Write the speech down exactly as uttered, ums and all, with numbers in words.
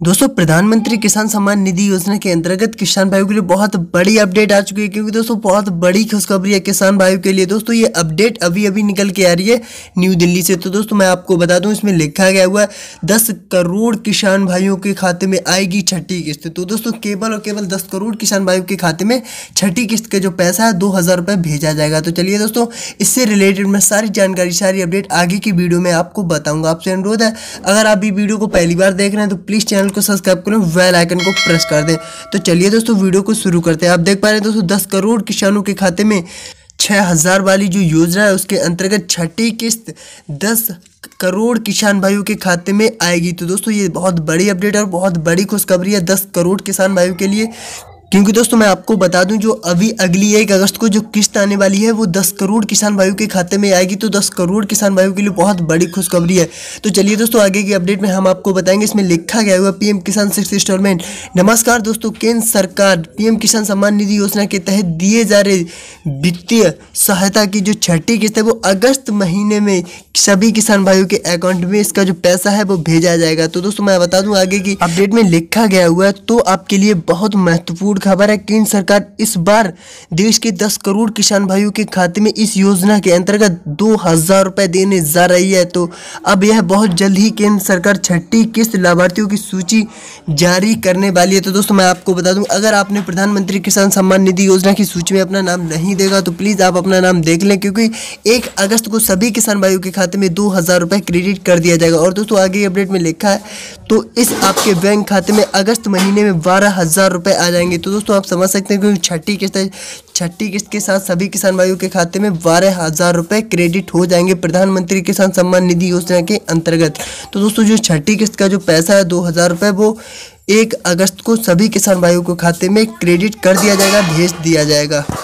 दोस्तों प्रधानमंत्री किसान सम्मान निधि योजना के अंतर्गत किसान भाइयों के लिए बहुत बड़ी अपडेट आ चुकी है, क्योंकि दोस्तों बहुत बड़ी खुशखबरी है किसान भाइयों के लिए। दोस्तों ये अपडेट अभी अभी निकल के आ रही है न्यू दिल्ली से। तो दोस्तों मैं आपको बता दूं, इसमें लिखा गया हुआ है दस करोड़ किसान भाइयों के खाते में आएगी छठी किस्त। तो दोस्तों केवल और केवल दस करोड़ किसान भाइयों के खाते में छठी किस्त का जो पैसा है दो हज़ार रुपये भेजा जाएगा। तो चलिए दोस्तों, इससे रिलेटेड मैं सारी जानकारी सारी अपडेट आगे की वीडियो में आपको बताऊंगा। आपसे अनुरोध है, अगर आप भी वीडियो को पहली बार देख रहे हैं तो प्लीज़ चैनल को सब्सक्राइब करें, बेल आइकन को प्रेस कर दें। तो चलिए दोस्तों वीडियो को शुरू करते हैं। आप देख पा रहे हैं दोस्तों, दस करोड़ किसानों के खाते में छः हज़ार वाली जो योजना है उसके अंतर्गत छठी किस्त दस करोड़ किसान भाइयों के खाते में आएगी। तो दोस्तों ये बहुत बड़ी अपडेट और बहुत बड़ी खुशखबरी है दस करोड़ किसान भाइयों के लिए, क्योंकि दोस्तों मैं आपको बता दूं, जो अभी अगली एक अगस्त को जो किस्त आने वाली है वो दस करोड़ किसान भाइयों के खाते में आएगी। तो दस करोड़ किसान भाइयों के लिए बहुत बड़ी खुशखबरी है। तो चलिए दोस्तों, आगे की अपडेट में हम आपको बताएंगे। इसमें लिखा गया हुआ पीएम किसान सिक्स इंस्टॉलमेंट। नमस्कार दोस्तों, केंद्र सरकार पीएम किसान सम्मान निधि योजना के तहत दिए जा रहे वित्तीय सहायता की जो छठी किस्त है वो अगस्त महीने में सभी किसान भाइयों के अकाउंट में इसका जो पैसा है वो भेजा जाएगा। तो दोस्तों मैं बता दूं, आगे की अपडेट में लिखा गया हुआ है तो आपके लिए बहुत महत्वपूर्ण खबर है। केंद्र सरकार इस बार देश के दस करोड़ किसान भाइयों के खाते में इस योजना के अंतर्गत दो हजार रुपए देने जा रही है। तो अब यह बहुत जल्द ही केंद्र सरकार छठी किस्त लाभार्थियों की सूची जारी करने वाली है। तो दोस्तों मैं आपको बता दूं, अगर आपने प्रधानमंत्री किसान सम्मान निधि योजना की सूची में अपना नाम नहीं देगा तो प्लीज आप अपना नाम देख लें, क्योंकि एक अगस्त को सभी किसान भाइयों के खाते में दो हजार रुपए क्रेडिट कर दिया जाएगा। और दोस्तों आगे अपडेट में लिखा है तो इस आपके बैंक खाते में अगस्त महीने में बारह हजार रुपए आ जाएंगे। तो दोस्तों आप समझ सकते हैं, क्योंकि छठी किस्त है, छठी किस्त के साथ सभी किसान भाइयों के खाते में बारह हजार रुपए क्रेडिट हो जाएंगे प्रधानमंत्री किसान सम्मान निधि योजना के अंतर्गत। तो दोस्तों जो छठी किस्त का जो पैसा है दो हजार रुपये वो एक अगस्त को सभी किसान भाइयों के खाते में क्रेडिट कर दिया जाएगा, भेज दिया जाएगा।